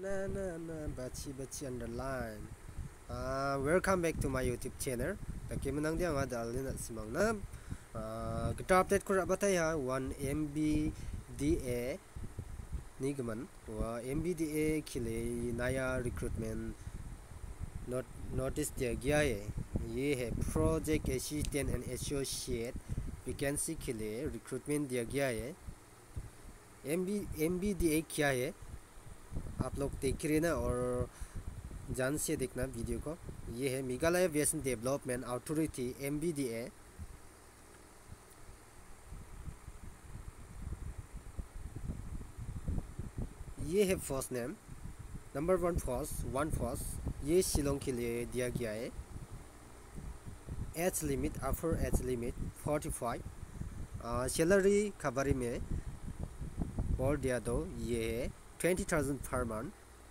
Bachi underline. Welcome back to my YouTube channel. Takimanang dia nga dalin at simang na kita update ko rabatay ha 1 MBDA ni gaman wa MBDA kile naya recruitment notice दिया गया है. ये है project assistant and associate vacancy के लिए recruitment दिया गया है. MBDA क्या है आप लोग देख रहे ना और जान से देखना वीडियो को. ये है Meghalaya west development authority MBDA. ये है फर्स्ट नेम नंबर 1 फर्स्ट. ये शिलोंग के लिए दिया गया है. Age limit upper age limit 45. Salary का बारे में बोल दिया तो ये है 20,000 पर मंथ.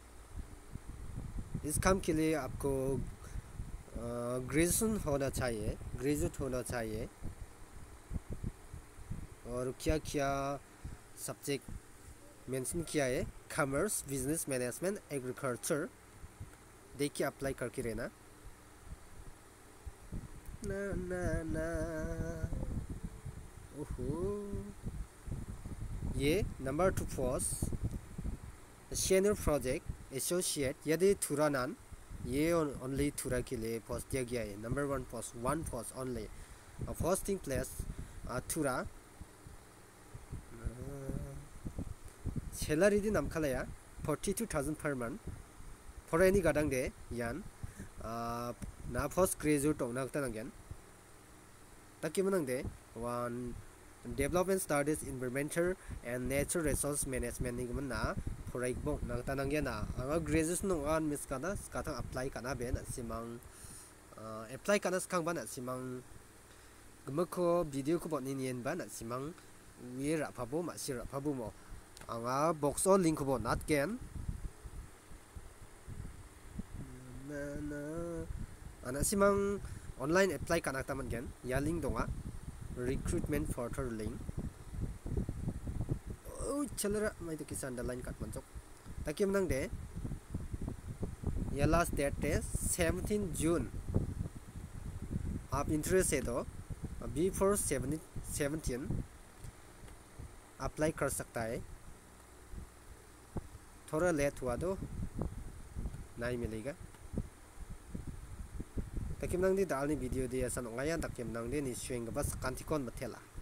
इस काम के लिए आपको ग्रेजुएशन होना चाहिए, ग्रेजुएट होना चाहिए. और क्या क्या सब्जेक्ट मेंशन किया है कॉमर्स, बिजनेस मैनेजमेंट, एग्रीकल्चर. देखिए अप्लाई करके रहना. ना ओहो. ये number 2 post senior project associate. यदि थुरा नान ये ओनली थुरा के लिए पोस्ट दिया गया है. Number 1 post only. Posting place Tura. Salary दी नाम खालाया 42,000 पर मंथ. फरायनी गादां दे यान ना पोस्ट ग्रेजुएट होना नांगेन. ताकि मनंग दे वन development studies environmental and nature resource management नि गमन ना फरायबो नांगता नांगे ना. आंगा ग्रेजुएशन नोंगान मिस काना स्काथा अप्लाई काना बे ना सिमां अप्लाई काना स्कांबा ना सिमां गमखो वीडियो को बनि नियन बा ना सिमां वे राफाबो मासि राफाबो मो आंगा बॉक्स ऑन लिंक को नाट कैन ana simang online apply kanak taman gen ya link donga recruitment portal link. Oh chalera mai to kisan underline kat manchok takim nang de ya last date is 17 June. आप interest है तो before 17 apply कर सकता है. थोड़ा late हुआ तो नहीं मिलेगा. ताकि नंग दी दालनी वीडियो दी ऐसा नंगाया ताकि नंग दी निश्चय बस कांतिकोन मथेला.